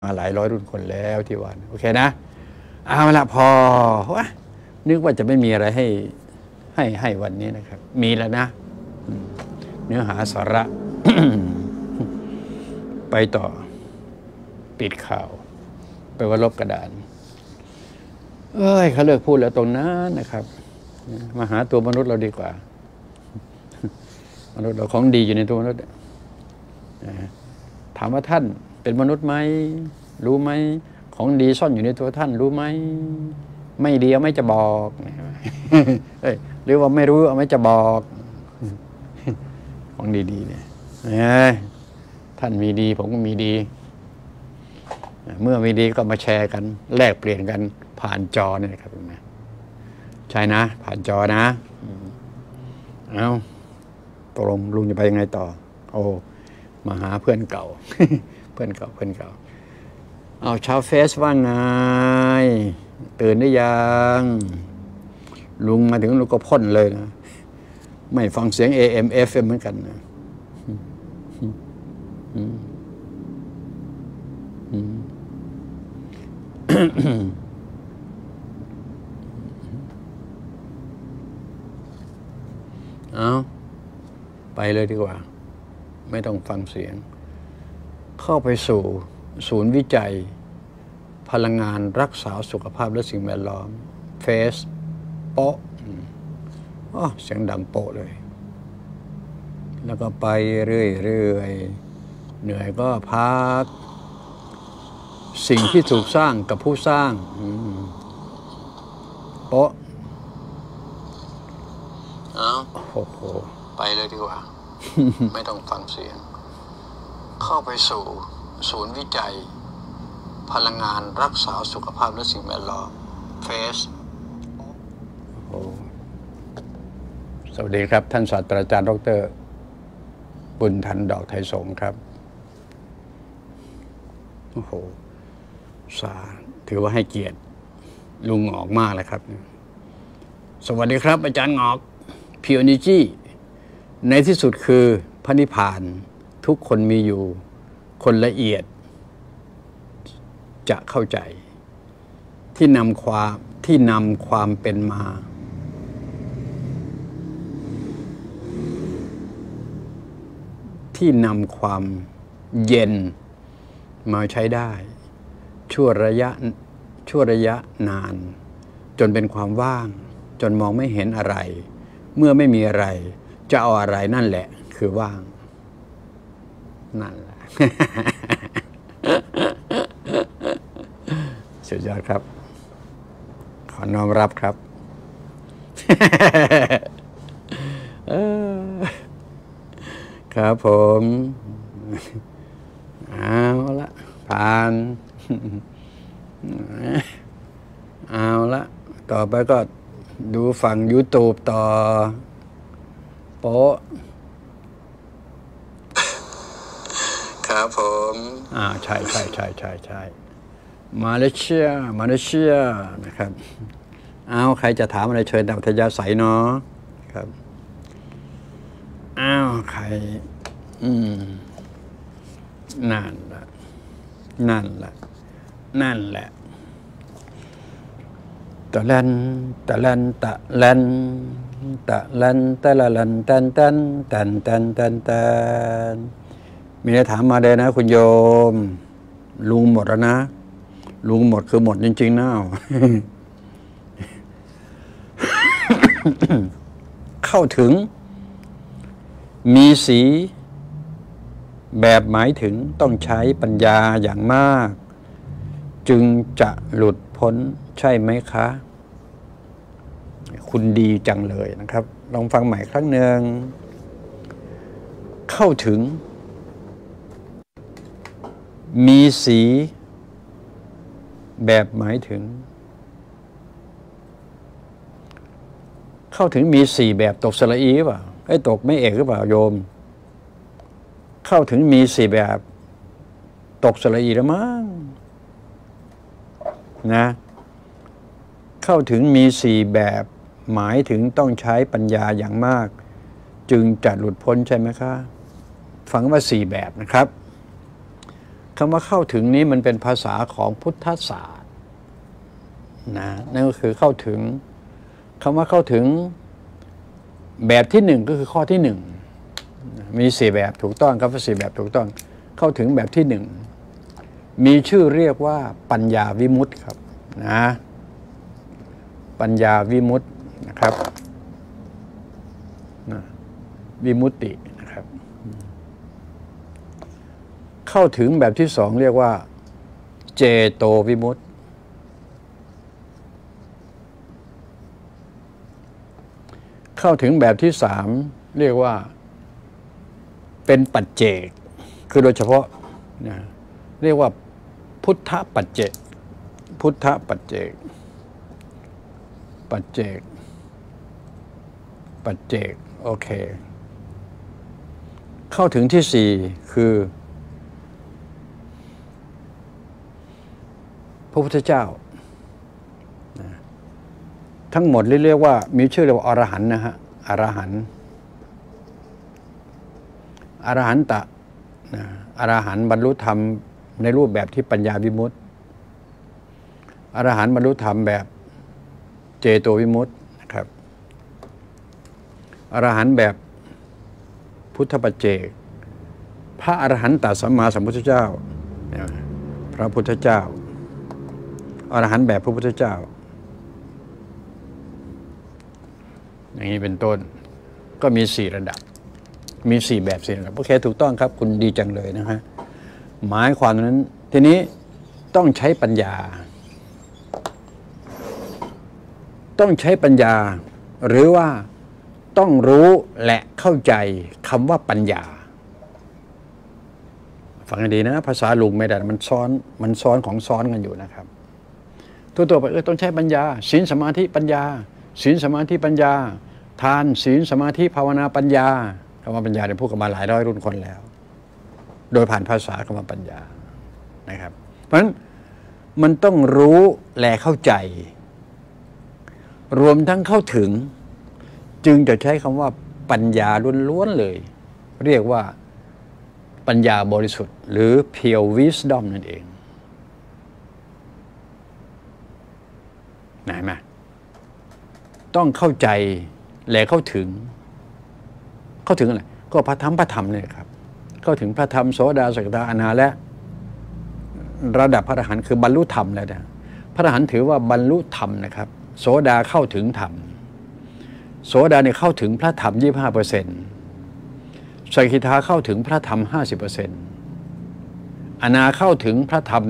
มาหลายร้อยรุ่นคนแล้วที่ว่าโอเคนะเอาละพอวะนึกว่าจะไม่มีอะไรให้วันนี้นะครับมีแล้วนะเนื้อหาสาระ ไปต่อปิดข่าวไปว่าลบกระดานเขาเลิกพูดแล้วตรงนั้นนะครับมาหาตัวมนุษย์เราดีกว่ามนุษย์เราของดีอยู่ในตัวมนุษย์ถามว่าท่านเป็นมนุษย์ไหมรู้ไหมของดีซ่อนอยู่ในตัวท่านรู้ไหมไม่ดีเอาไม่จะบอกหรือว่าไม่รู้เอาไม่จะบอกของดีๆเนี่ยท่านมีดีผมก็มีดีเมื่อมีดีก็มาแชร์กันแลกเปลี่ยนกันผ่านจอเนี่ยครับใช่นะผ่านจอนะเอาตกลงลุงจะไปยังไงต่อโอ้มาหาเพื่อนเก่า เพื่อนเก่าเอาชาวเฟซว่าไงตื่นได้ยังลุงมาถึงลุงก็พ่นเลยนะไม่ฟังเสียง AM FM เหมือนกันนะเอาไปเลยดีกว่าไม่ต้องฟังเสียงเข้าไปสู่ศูนย์วิจัยพลังงานรักษาสุขภาพและสิ่งแวดล้อมเฟสโป๊ะเสียงดังโป๊ะเลยแล้วก็ไปเรื่อยๆเหนื่อยก็พักสิ่งที่ถูกสร้างกับผู้สร้างโป๊ะโอ้โหไปเลยดีกว่า ไม่ต้องฟังเสียงเข้าไปสู่ศูนย์วิจัยพลังงานรักษาสุขภาพและสิ่งแวดล้อมเฟสสวัสดีครับท่านศาสตราจารย์ดร.บุญทันดอกไทยสงฆ์ครับโอ้โหถือว่าให้เกียรติลุงหงอกมากเลยครับสวัสดีครับอาจารย์หงอกพิวนิจี้ในที่สุดคือพระนิพพานทุกคนมีอยู่คนละเอียดจะเข้าใจที่นำความเป็นมาที่นำความเย็นมาใช้ได้ชั่วระยะนานจนเป็นความว่างจนมองไม่เห็นอะไรเมื่อไม่มีอะไรจะเอาอะไรนั่นแหละคือว่างนั่นแหละ สุดยอดครับขอน้อมรับครับ ครับผมเอาละผ่านเอาละต่อไปก็ดูฝั่ง YouTube ต่อโป๊ะครับผมใช่มาเลเซียนะครับใครจะถามอะไรเชิญตามอัธยาศัยเนาะครับใครนั่นแหละตะลันมีอะไรถามมาเลยนะคุณโยมลุงหมดแล้วนะลุงหมดคือหมดจริงๆนะเข้าถึงมีสีแบบหมายถึงต้องใช้ปัญญาอย่างมากจึงจะหลุดพ้นใช่ไหมคะคุณดีจังเลยนะครับลองฟังใหม่ครั้งหนึ่งเข้าถึงมีสีแบบหมายถึงเข้าถึงมีสี่แบบตกสระอีหรือเปล่าตกไม่เอกหรือเปล่าโยมเข้าถึงมีสี่แบบตกสระอีแล้วมั้งนะเข้าถึงมีสี่แบบหมายถึงต้องใช้ปัญญาอย่างมากจึงจะหลุดพ้นใช่ไหมคะฟังว่าสี่แบบนะครับคำว่าเข้าถึงนี้มันเป็นภาษาของพุทธศาสตร์นะนั่นก็คือเข้าถึงคำว่าเข้าถึงแบบที่หนึ่งก็คือข้อที่หนึ่งมี4แบบถูกต้องครับ4แบบถูกต้องเข้าถึงแบบที่หนึ่งมีชื่อเรียกว่าปัญญาวิมุตติครับนะปัญญาวิมุตตินะครับวิมุตตินะครับเข้าถึงแบบที่สองเรียกว่าเจโตวิมุตติเข้าถึงแบบที่สามเรียกว่าเป็นปัจเจกคือโดยเฉพาะนะเรียกว่าพุทธปัจเจกพุทธปัจเจกปัจเจกปัจเจกโอเคเข้าถึงที่สี่คือพระพุทธเจ้าทั้งหมดเรียกว่ามีชื่อเรียกว่าอรหันต์นะฮะอรหันต์อรหันตะอรหันต์บรรลุธรรมในรูปแบบที่ปัญญาวิมุตติอรหันต์บรรลุธรรมแบบเจโตวิมุตตินะครับอรหันต์แบบพุทธปัจเจกพระอรหันตสัมมาสัมพุทธเจ้าพระพุทธเจ้าอรหันต์แบบพระพุทธเจ้าอย่างนี้เป็นต้นก็มี4ระดับมี4แบบ4ระดับโอเคถูกต้องครับคุณดีจังเลยนะฮะหมายความนั้นทีนี้ต้องใช้ปัญญาต้องใช้ปัญญาหรือว่าต้องรู้และเข้าใจคำว่าปัญญาฟังให้ดีนะภาษาลุงไม่ได้มันซ้อนของซ้อนกันอยู่นะครับตัวไปต้องใช้ปัญญาศีลสมาธิปัญญาศีลสมาธิปัญญาทานศีลสมาธิภาวนาปัญญาคำว่าปัญญาเนี่ยพูดกันมาหลายร้อยรุ่นคนแล้วโดยผ่านภาษาคำว่าปัญญานะครับเพราะฉะนั้นมันต้องรู้และเข้าใจรวมทั้งเข้าถึงจึงจะใช้คำว่าปัญญาล้วนๆเลยเรียกว่าปัญญาบริสุทธิ์หรือ pure wisdom นั่นเองไหนไหมต้องเข้าใจและเข้าถึงอะไรก็พระธรรมเนี่ยครับเข้าถึงพระธรรมโสดาสกทาอนาและระดับพระอรหันต์คือบรรลุธรรมแล้วนะพระอรหันต์ถือว่าบรรลุธรรมนะครับโสดาเข้าถึงธรรมโสดาเนี่ยเข้าถึงพระธรรม 25% สกิทาเข้าถึงพระธรรม 50% อนาเข้าถึงพระธรรม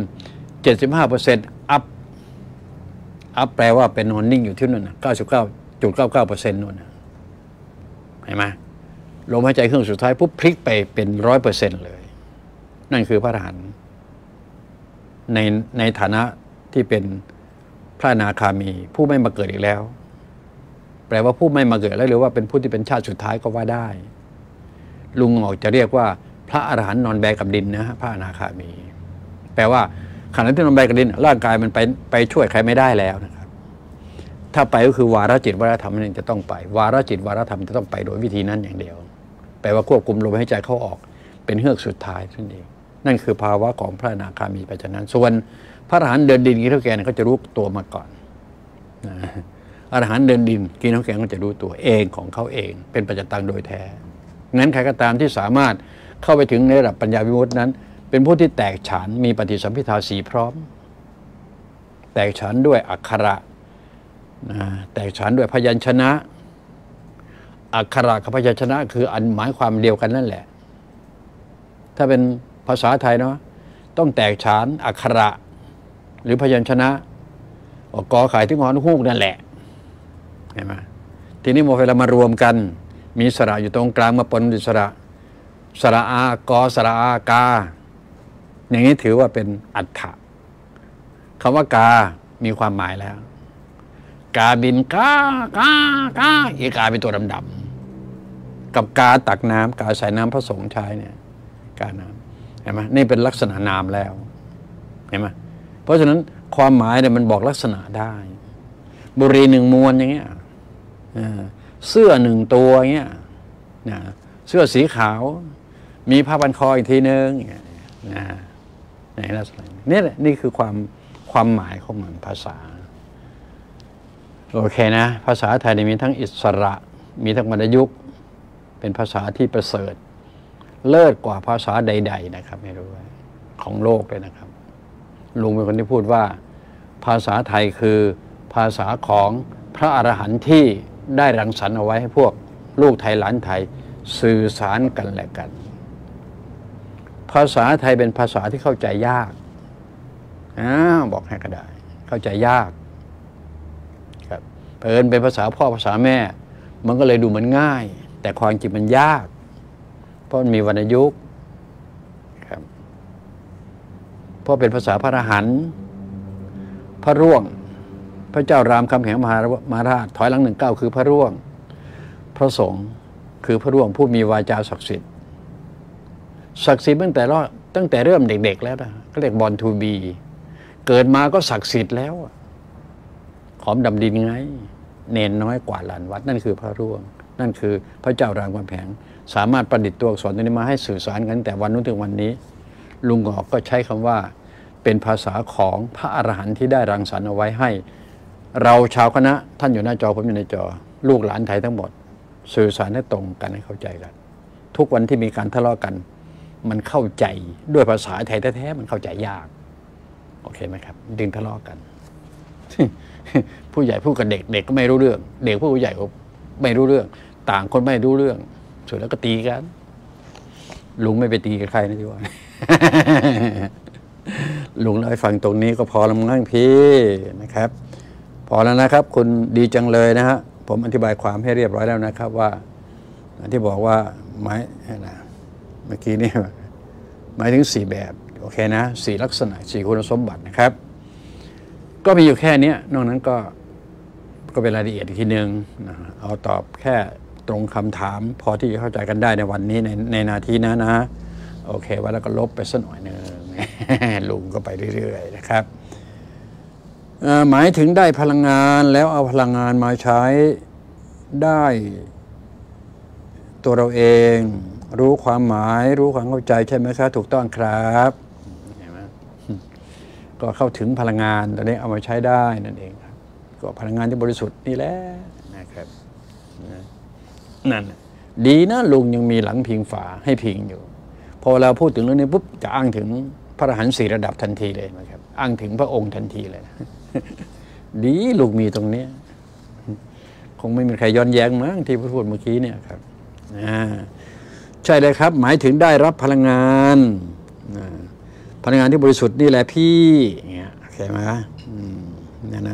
75%อัพแปลว่าเป็นนอนนิ่งอยู่ที่นั่น 99.99% นู่นเห็นไหมลมหายใจเครื่องสุดท้ายปุ๊บพลิกไปเป็น 100% เลยนั่นคือพระอรหันต์ในฐานะที่เป็นพระอนาคามีผู้ไม่มาเกิดอีกแล้วแปลว่าผู้ไม่มาเกิดแล้วหรือว่าเป็นผู้ที่เป็นชาติสุดท้ายก็ว่าได้ลุงออกจะเรียกว่าพระอรหันต์นอนแบกับดินนะฮะพระอนาคามีแปลว่าขณะที่นอนแบกับดินร่างกายมันไปช่วยใครไม่ได้แล้วนะครับถ้าไปก็คือวาระจิตวาระธรรมนั่นจะต้องไปวาระจิตวาระธรรมจะต้องไปโดยวิธีนั้นอย่างเดียวแปลว่าควบคุมลมหายใจเข้าออกเป็นเฮือกสุดท้ายนั่นเองนั่นคือภาวะของพระอนาคามีไปจากนั้นส่วนพระอรหันต์เดินดินกินข้าวแกงเขาจะรู้ตัวมาก่อนอรหันต์เดินดินกินข้าวแกงก็จะรู้ตัวเองของเขาเองเป็นปัจจตังโดยแท้งั้นใครก็ตามที่สามารถเข้าไปถึงในระดับปัญญาวิมุตตินั้นเป็นผู้ที่แตกฉานมีปฏิสัมภิทาสีพร้อมแตกฉานด้วยอักขระแตกฉานด้วยพยัญชนะอักขระกับพยัญชนะคืออันหมายความเดียวกันนั่นแหละถ้าเป็นภาษาไทยเนาะต้องแตกฉานอักขระหรือพยัญชนะกอไข่ที่งอนฮูกนั่นแหละเห็นไหมทีนี้เวลามารวมกันมีสระอยู่ตรงกลางมาปนด้วยสระอากอสระอากาอย่างนี้ถือว่าเป็นอัฏฐะคำว่ากามีความหมายแล้วกาบินกากอีกาเป็นตัวดำๆกับกาตักน้ำกาใส่น้ำพระสงฆ์ใช้เนี่ยกาน้ำเห็นไหมนี่เป็นลักษณะนามแล้วเห็นไหมเพราะฉะนั้นความหมายเนี่ยมันบอกลักษณะได้บุหรี่1 มวนอย่างเงี้ยเสื้อ1 ตัวเงี้ยเสื้อสีขาวมีผ้าพันคออีกทีนึงในลักษณะนี่แหละนี่คือความหมายของมันภาษาโอเคนะภาษาไทยมีทั้งอิสระมีทั้งวรรณยุกต์เป็นภาษาที่ประเสริฐเลิศกว่าภาษาใดๆนะครับไม่รู้ของโลกเลยนะครับลุงเป็นคนที่พูดว่าภาษาไทยคือภาษาของพระอรหันต์ที่ได้รังสรรค์เอาไว้ให้พวกลูกไทยหลานไทยสื่อสารกันและกันภาษาไทยเป็นภาษาที่เข้าใจยากบอกให้ก็ได้เข้าใจยากครับเผอิญเป็นภาษาพ่อภาษาแม่มันก็เลยดูเหมือนง่ายแต่ความจริงมันยากเพราะมันมีวรรณยุกต์ครับเพราะเป็นภาษาพระอรหันต์พระร่วงพระเจ้ารามคำแหงมหาราชถอยหลัง19คือพระร่วงพระสงฆ์คือพระร่วงผู้มีวาจาศักดิ์สิทธิ์ตั้งแต่เริ่มเด็กๆแล้วนะก็เรียกบอลทูบีเกิดมาก็ศักดิ์สิทธิ์แล้วขอมดำดินไงเนนน้อยกว่าลานวัดนั่นคือพระร่วงนั่นคือพระเจ้ารามคำแหงสามารถประดิษฐ์ตัวอักษรตัวนี้มาให้สื่อสารกันแต่วันนู้นถึงวันนี้ลุงหงอกก็ใช้คำว่าเป็นภาษาของพระอรหันต์ที่ได้รังสรรค์เอาไว้ให้เราชาวคณะท่านอยู่หน้าจอผมอยู่ในจอลูกหลานไทยทั้งหมดสื่อสารให้ตรงกันให้เข้าใจกันทุกวันที่มีการทะเลาะกันมันเข้าใจด้วยภาษาไทยแท้ๆมันเข้าใจยากโอเคไหมครับดึงทะเลาะกัน ผู้ใหญ่พูดกับเด็กเด็กก็ไม่รู้เรื่องเด็กผู้ใหญ่ก็ไม่รู้เรื่องต่างคนไม่รู้เรื่องสุดแล้วก็ตีกันลุงไม่ไปตีกับใครนะที่ว่า ลุงเล่าให้ฟังตรงนี้ก็พอแล้วมั้งพี่นะครับพอแล้วนะครับคุณดีจังเลยนะฮะผมอธิบายความให้เรียบร้อยแล้วนะครับว่าที่บอกว่าหมายนะเมื่อกี้นี่หมายถึง4แบบโอเคนะ4ลักษณะ4คุณสมบัตินะครับก็มีอยู่แค่นี้นอกนั้นก็เป็นรายละเอียดอีกทีนึงนะเอาตอบแค่ตรงคำถามพอที่จะเข้าใจกันได้ในวันนี้ในนาทีนะโอเคไว้แล้วก็ลบไปสักหน่อยนึง ลุงก็ไปเรื่อยๆนะครับหมายถึงได้พลังงานแล้วเอาพลังงานมาใช้ได้ตัวเราเองรู้ความหมายรู้ความเข้าใจใช่ไหมครับถูกต้องครับเห็นไหมก็เข้าถึงพลังงานตัวนี้เอามาใช้ได้นั่นเองครับก็พลังงานที่บริสุทธิ์นี่แหละนะครับนั่นดีนะลุงยังมีหลังพิงฝาให้พิงอยู่พอเราพูดถึงเรื่องนี้ปุ๊บจะอ้างถึงพระอรหันต์4ระดับทันทีเลยนะครับอ้างถึงพระองค์ทันทีเลย ดีลุงมีตรงนี้คงไม่มีใครย้อนแย้งมั้งที่พูดเมื่อกี้เนี่ยครับใช่เลยครับหมายถึงได้รับพลังงานพลังงานที่บริสุทธิ์นี่แหละพี่เงี้ยโอเคไหม